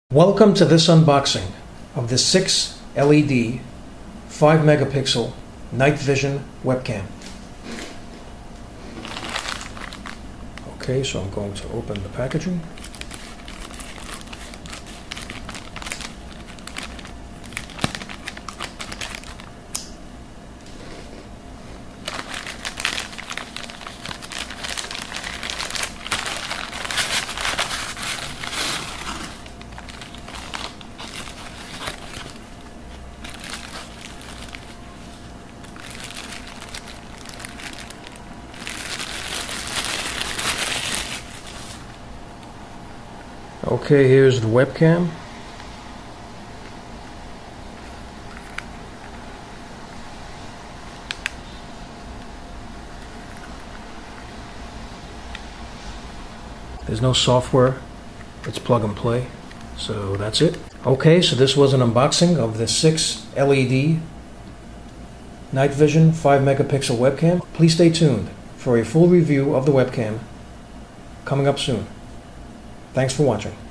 Welcome to this unboxing of the 6 LED 5 megapixel night vision webcam. Okay, so I'm going to open the packaging. Okay, here's the webcam. There's no software, it's plug and play, so that's it. Okay, so this was an unboxing of the 6 LED night vision 5 megapixel webcam. Please stay tuned for a full review of the webcam coming up soon. Thanks for watching.